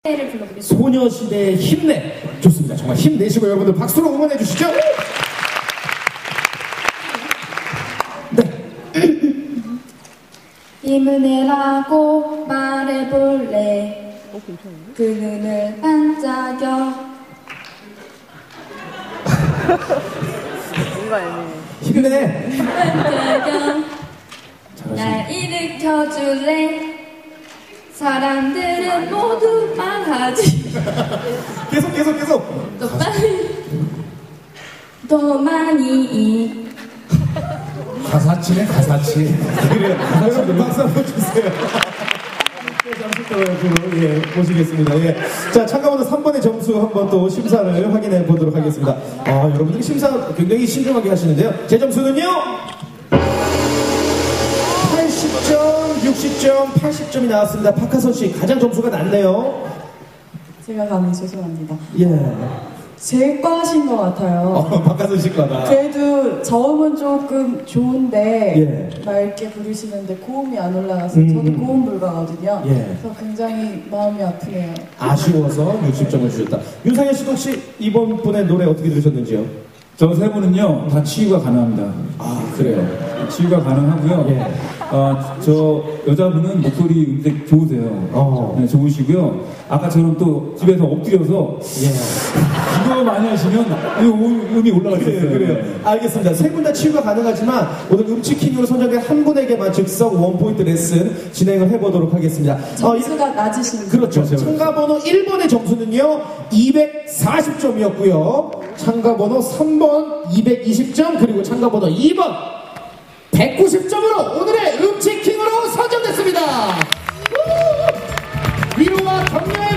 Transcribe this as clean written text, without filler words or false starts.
를 불러보겠습니다. 소녀시대의 힘내. 좋습니다. 정말 힘내시고 여러분들 박수로 응원해 주시죠. 네. 힘을 내라고 말해볼래. 그 눈을 반짝여. 뭔가 애매해. 힘내. 반짝여. 날 일으켜줄래. 사람들은 모두 말하지. 계속. 더 빨리, 더 많이. 가사치네, 가사치. 그래요. 여러분 박수 한번 주세요. 잠시 또 예, 모시겠습니다. 예. 자, 참가번호 3번의 점수 한번 또 심사를 확인해 보도록 하겠습니다. 여러분들이 심사 굉장히 신중하게 하시는데요. 제 점수는요? 80점, 60점, 80점이 나왔습니다. 박하선 씨 가장 점수가 낮네요. 제가 감히 죄송합니다. 예. 제 과신 것 같아요. 박하선 씨 거다. 그래도 저음은 조금 좋은데 예. 맑게 부르시는데 고음이 안 올라가서 저도 고음 불가거든요. 예. 그래서 굉장히 마음이 아프네요. 아쉬워서 60점을 주셨다. 윤상현 씨도 혹시 이번 분의 노래 어떻게 들으셨는지요? 저 세 분은요 다 치유가 가능합니다. 아, 그래요? 치유가 가능하고요. 예. 저 여자분은 목소리 음색 좋으세요. 네, 좋으시고요. 아까처럼 또 집에서 엎드려서 예. 이거 많이 하시면 음이 올라가겠어요. 그래요. 알겠습니다. 세 분 다 치유가 가능하지만 오늘 음치킹으로 선정된 한 분에게만 즉석 원포인트 레슨 진행을 해보도록 하겠습니다. 점수가 낮으신 그렇죠. 참가번호 1번의 점수는요 240점이었고요. 참가번호 3번 220점 그리고 참가번호 2번 190점으로 오늘의 음치킹으로 선정됐습니다. 위로와 격려의